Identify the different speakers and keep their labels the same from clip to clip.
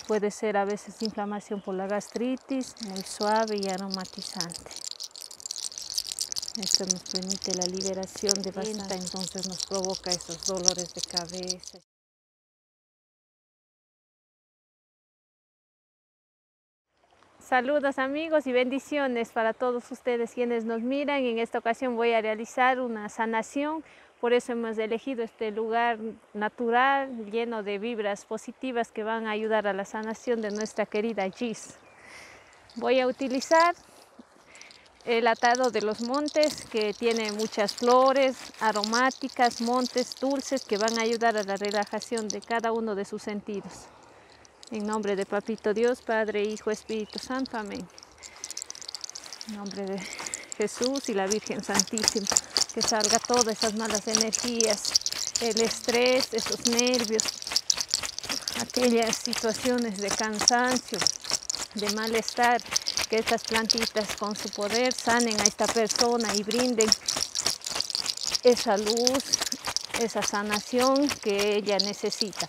Speaker 1: puede ser a veces inflamación por la gastritis, muy suave y aromatizante. Esto nos permite la liberación de bastante, entonces nos provoca esos dolores de cabeza. Saludos amigos y bendiciones para todos ustedes quienes nos miran. En esta ocasión voy a realizar una sanación, por eso hemos elegido este lugar natural, lleno de vibras positivas que van a ayudar a la sanación de nuestra querida Gis. Voy a utilizar el atado de los montes, que tiene muchas flores aromáticas, montes dulces que van a ayudar a la relajación de cada uno de sus sentidos. En nombre de Papito Dios, Padre, Hijo, Espíritu Santo. Amén. En nombre de Jesús y la Virgen Santísima, que salga todas esas malas energías, el estrés, esos nervios, aquellas situaciones de cansancio, de malestar, que estas plantitas con su poder sanen a esta persona y brinden esa luz, esa sanación que ella necesita.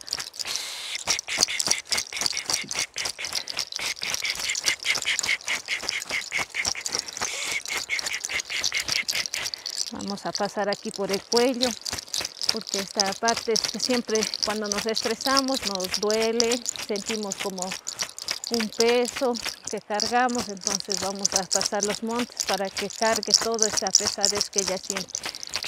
Speaker 1: Vamos a pasar aquí por el cuello, porque esta parte es que siempre cuando nos estresamos nos duele, sentimos como un peso que cargamos, entonces vamos a pasar los montes para que cargue toda esa pesadez que ella siente.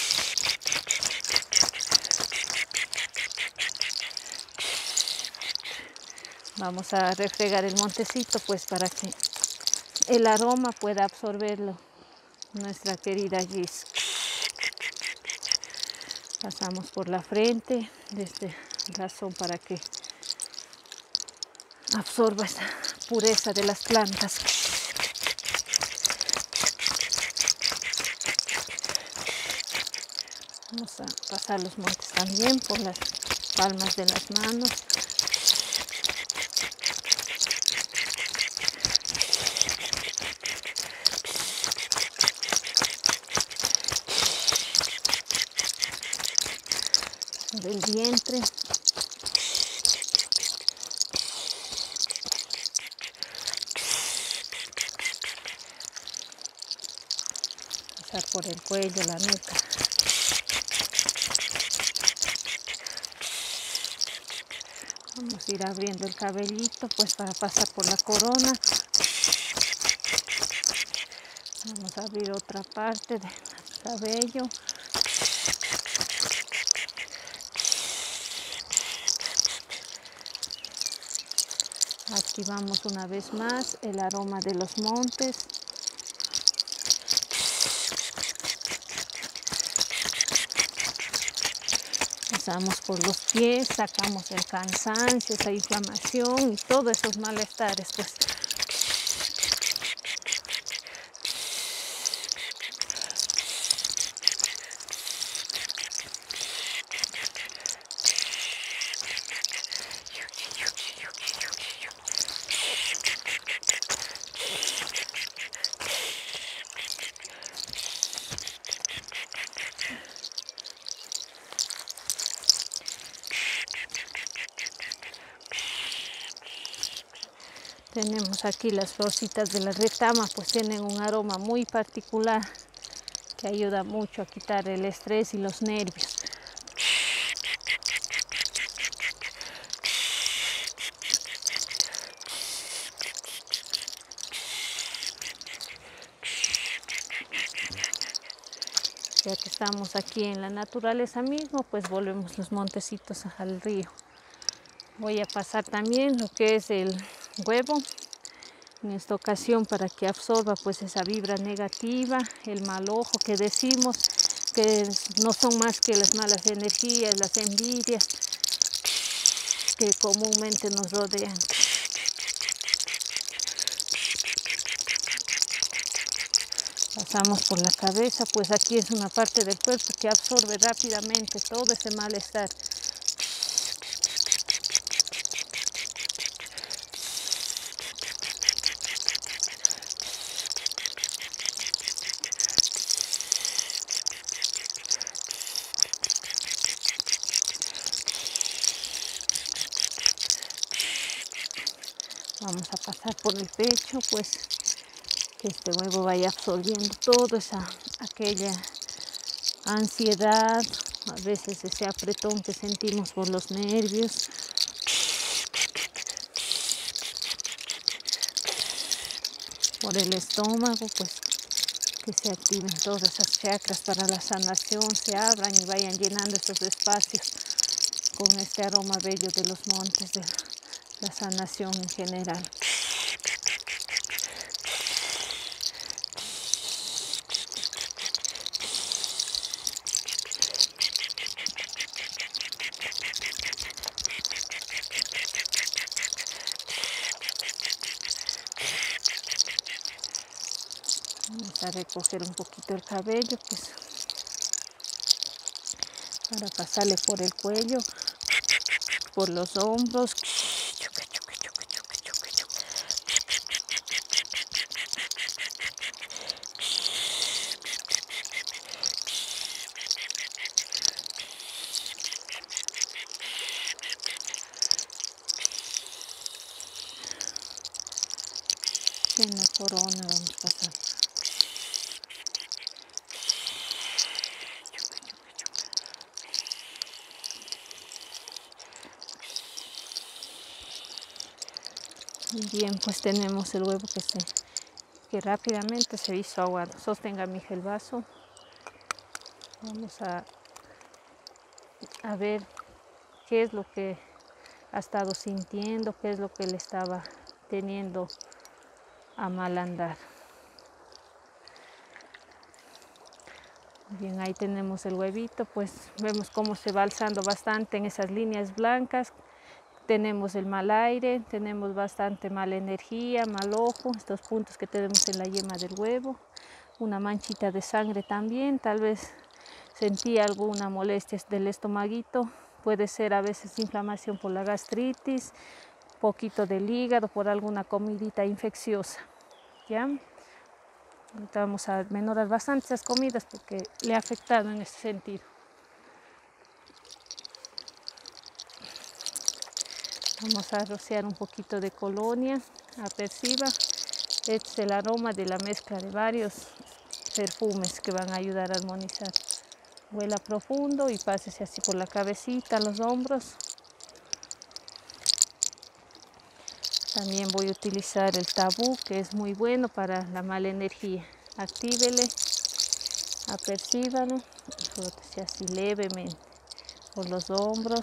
Speaker 1: Vamos a refregar el montecito pues para que el aroma pueda absorberlo nuestra querida Gis. Pasamos por la frente de este razón para que absorba esa pureza de las plantas. Vamos a pasar los montes también por las palmas de las manos. Del vientre. Pasar por el cuello, la nuca. Vamos a ir abriendo el cabellito pues para pasar por la corona. Vamos a abrir otra parte del cabello. Activamos una vez más el aroma de los montes. Pasamos por los pies, sacamos el cansancio, esa inflamación y todos esos malestares pues. Tenemos aquí las florcitas de la retama, pues tienen un aroma muy particular que ayuda mucho a quitar el estrés y los nervios. Ya que estamos aquí en la naturaleza mismo, pues volvemos los montecitos al río. Voy a pasar también lo que es el huevo en esta ocasión para que absorba pues esa vibra negativa, el mal ojo que decimos, que no son más que las malas energías, las envidias que comúnmente nos rodean. Pasamos por la cabeza, pues aquí es una parte del cuerpo que absorbe rápidamente todo ese malestar. Vamos a pasar por el pecho, pues que este huevo vaya absorbiendo toda aquella ansiedad, a veces ese apretón que sentimos por los nervios. Por el estómago, pues que se activen todas esas chakras para la sanación, se abran y vayan llenando estos espacios con este aroma bello de los montes, de la sanación en general. Vamos a recoger un poquito el cabello, pues para pasarle por el cuello, por los hombros. En la corona vamos a pasar. Bien, pues tenemos el huevo que rápidamente se hizo aguado. Sostenga, mija, el vaso. Vamos a ver qué es lo que ha estado sintiendo, qué es lo que le estaba teniendo a mal andar. Bien, ahí tenemos el huevito, pues vemos cómo se va alzando bastante en esas líneas blancas. Tenemos el mal aire, tenemos bastante mala energía, mal ojo, estos puntos que tenemos en la yema del huevo. Una manchita de sangre también, tal vez sentí alguna molestia del estomaguito. Puede ser a veces inflamación por la gastritis, poquito del hígado, por alguna comidita infecciosa. ¿Ya? Ahorita vamos a menorar bastante esas comidas porque le ha afectado en ese sentido. Vamos a rociar un poquito de colonia aperciba. Este es el aroma de la mezcla de varios perfumes que van a ayudar a armonizar. Huela profundo y pásese así por la cabecita, los hombros. También voy a utilizar el tabú, que es muy bueno para la mala energía. Actívele, apercíbalo, frótese así levemente por los hombros.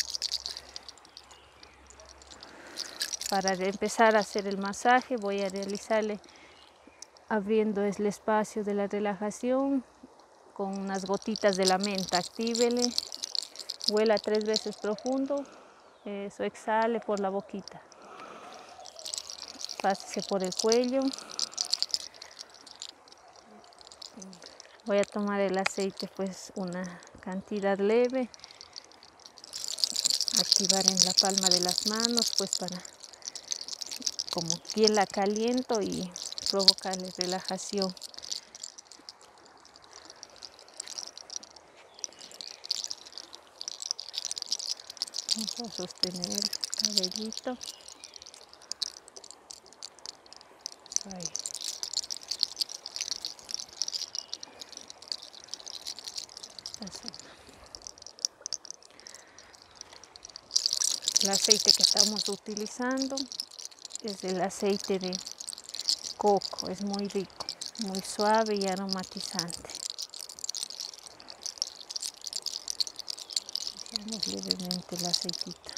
Speaker 1: Para empezar a hacer el masaje voy a realizarle abriendo el espacio de la relajación con unas gotitas de la menta. Actívele, huela 3 veces profundo, eso, exhale por la boquita. Pásese por el cuello. Voy a tomar el aceite, pues una cantidad leve. Activar en la palma de las manos, pues para como piel la caliento y provocarle relajación. Vamos a sostener el cabellito. Ahí. El aceite que estamos utilizando es el aceite de coco, es muy rico, muy suave y aromatizante. Echamos levemente el aceitito.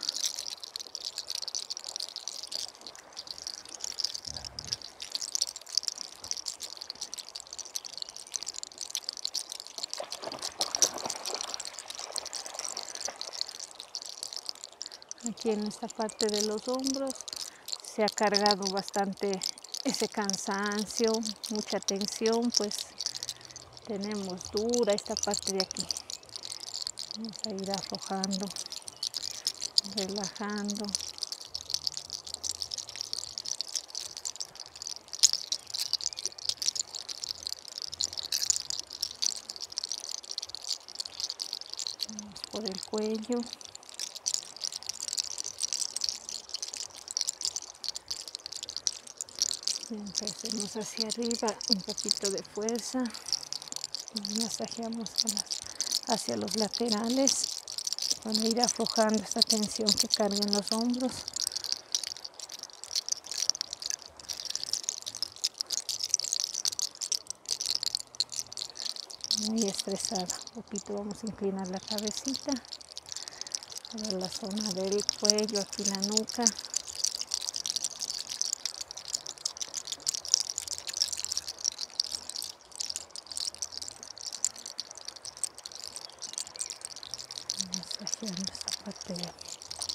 Speaker 1: Aquí en esta parte de los hombros se ha cargado bastante ese cansancio, mucha tensión, pues tenemos dura esta parte de aquí. Vamos a ir aflojando, relajando. Vamos por el cuello. Empecemos hacia arriba, un poquito de fuerza y masajeamos hacia los laterales para ir aflojando esta tensión que carga en los hombros. Muy estresada, un poquito vamos a inclinar la cabecita para la zona del cuello, aquí la nuca. Masajeando esta parte de aquí.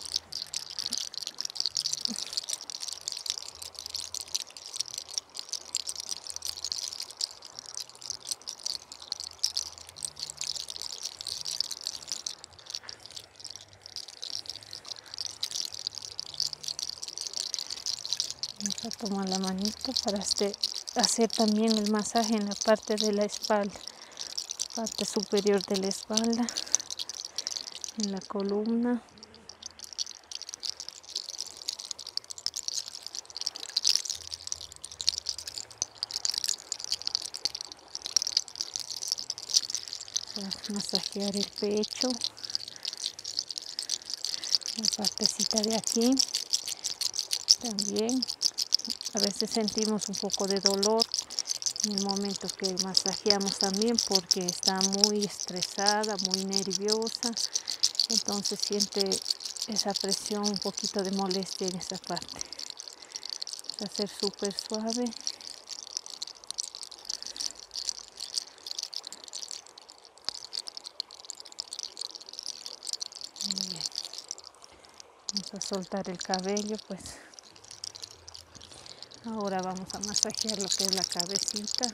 Speaker 1: Vamos a tomar la manito para hacer también el masaje en la parte de la espalda, parte superior de la espalda, en la columna. Masajear el pecho, la partecita de aquí también. A veces sentimos un poco de dolor en el momento que masajeamos también porque está muy estresada, muy nerviosa, entonces siente esa presión, un poquito de molestia en esa parte. Va a ser súper suave. Muy bien. Vamos a soltar el cabello, pues. Ahora vamos a masajear lo que es la cabecita,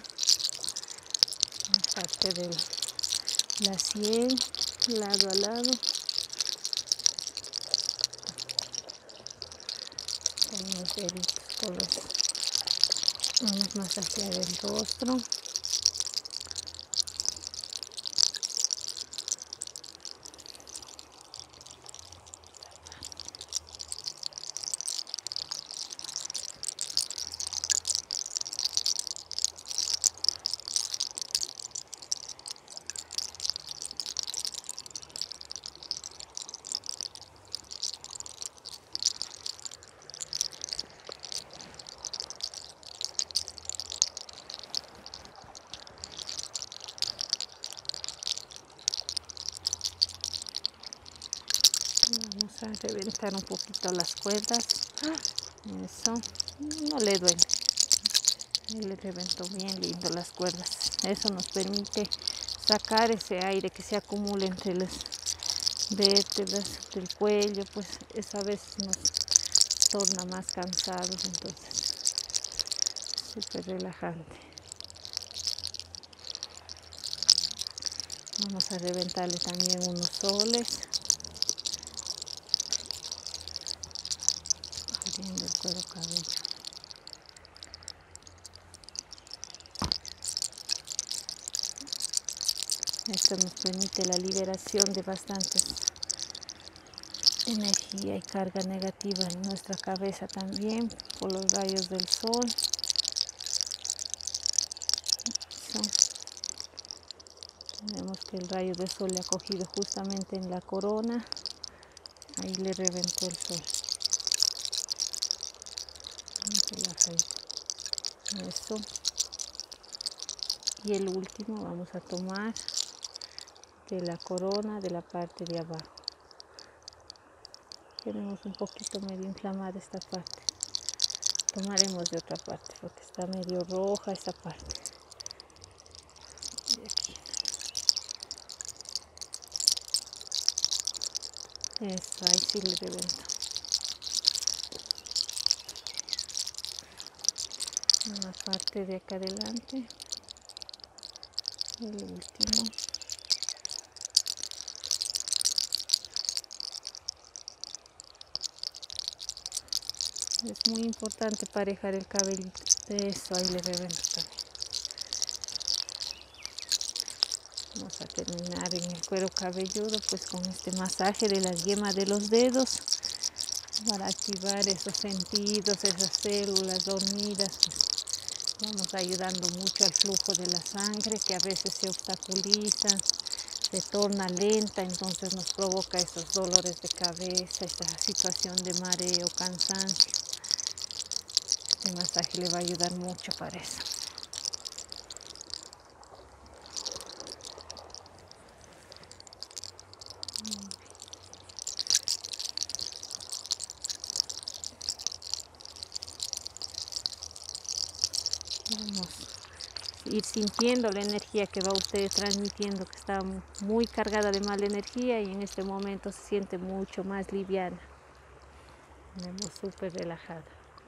Speaker 1: la parte de la sien, lado a lado. Con los deditos, vamos a masajear el rostro. Vamos a reventar un poquito las cuerdas. Eso, no le duele. Le reventó bien lindo las cuerdas. Eso nos permite sacar ese aire que se acumula entre las vértebras del cuello, pues eso a veces nos torna más cansados, entonces súper relajante. Vamos a reventarle también unos soles. Abriendo el cuero cabelludo. Esto nos permite la liberación de bastantes energía y carga negativa en nuestra cabeza también por los rayos del sol. Eso. Vemos que el rayo del sol le ha cogido justamente en la corona, ahí le reventó el sol. Eso. Y el último vamos a tomar de la corona, de la parte de abajo. Tenemos un poquito medio inflamada esta parte. Tomaremos de otra parte porque está medio roja esta parte. De aquí. Eso, ahí sí le reventó. En la parte de acá adelante. El último. Es muy importante parejar el cabellito. Eso, ahí le reventó también. Vamos a terminar en el cuero cabelludo pues con este masaje de las yemas de los dedos para activar esos sentidos, esas células dormidas, pues, Vamos ayudando mucho al flujo de la sangre, que a veces se obstaculiza, se torna lenta, entonces nos provoca estos dolores de cabeza, esta situación de mareo, cansancio. Este masaje le va a ayudar mucho para eso. Vamos a ir sintiendo la energía que va usted transmitiendo, que está muy cargada de mala energía, y en este momento se siente mucho más liviana. Vemos súper relajada.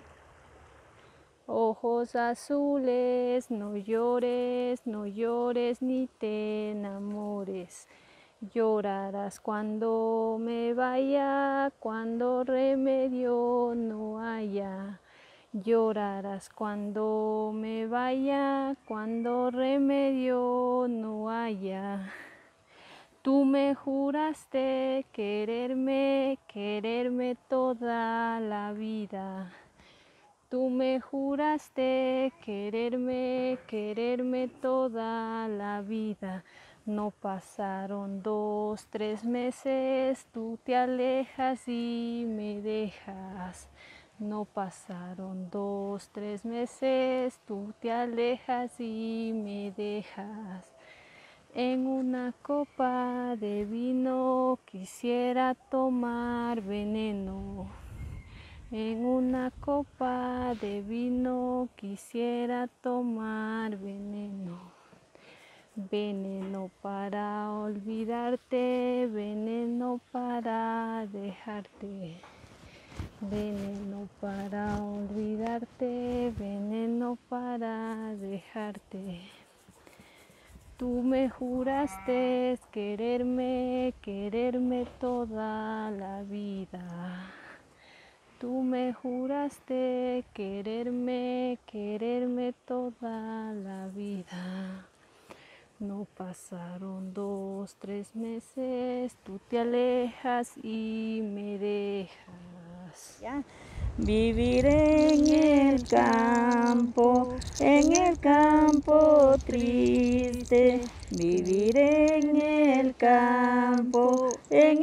Speaker 1: Ojos azules, no llores, no llores ni te enamores. Llorarás cuando me vaya, cuando remedio no haya. Llorarás cuando me vaya, cuando remedio no haya. Tú me juraste quererme, quererme toda la vida. Tú me juraste quererme, quererme toda la vida. No pasaron 2, 3 meses, tú te alejas y me dejas. No pasaron 2, 3 meses, tú te alejas y me dejas. En una copa de vino quisiera tomar veneno. En una copa de vino quisiera tomar veneno. Veneno para olvidarte, veneno para dejarte. Veneno para olvidarte, veneno para dejarte. Tú me juraste quererme, quererme toda la vida. Tú me juraste quererme, quererme toda la vida. No pasaron 2, 3 meses, tú te alejas y me dejas.
Speaker 2: ¿Ya? Vivir en el campo triste. Vivir en el campo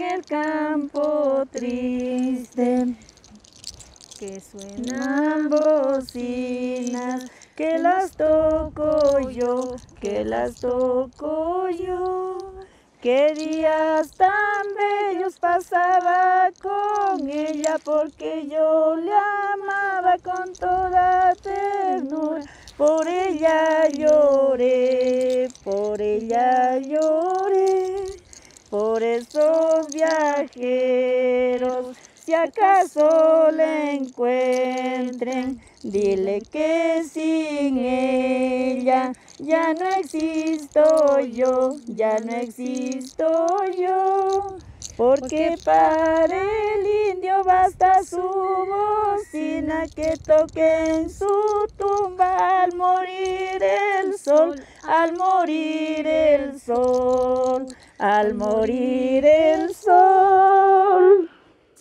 Speaker 2: triste.
Speaker 1: Que
Speaker 2: Suenan bocinas, que las toco yo, que las toco yo. Qué días tan bellos pasaba con ella, porque yo le amaba con toda ternura. Por ella lloré, por ella lloré, por esos viajeros. Si acaso le encuentren, dile que sin ella ya no existo yo, ya no existo yo. Porque para el indio basta su bocina, que toque en su tumba al morir el sol, al morir el sol, al morir el sol.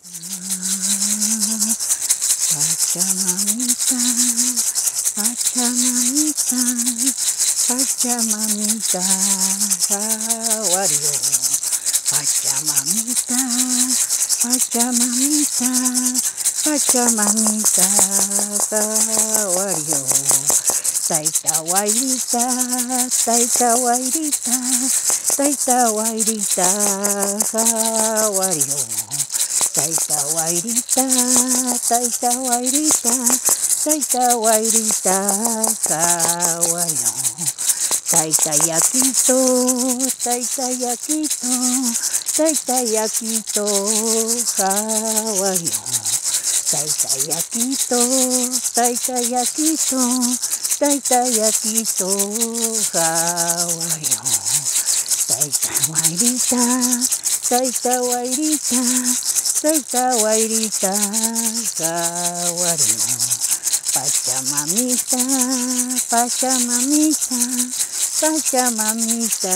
Speaker 2: Pachamamita, Pachamamita, Pachamamita, Jaguario. Pachamamita, Pachamamita, Pachamamita, Jaguario. Taita guairita, taita guairita, taita guairita, Jaguario. Taita guairita, taita guairita, taita guairita, Jaguario. Taita yaquito, taita yaquito, taita yaquito, Jaguario. Taita yaquito, taita yaquito, taita yaquito, Jaguario. Taita guairita, taita guairita, taita guairita, Jaguario. Pachamamita, Pachamamita, Pachamamita,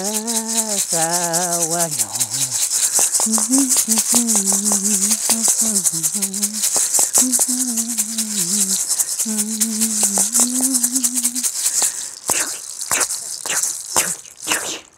Speaker 2: Jaguario. Chuy.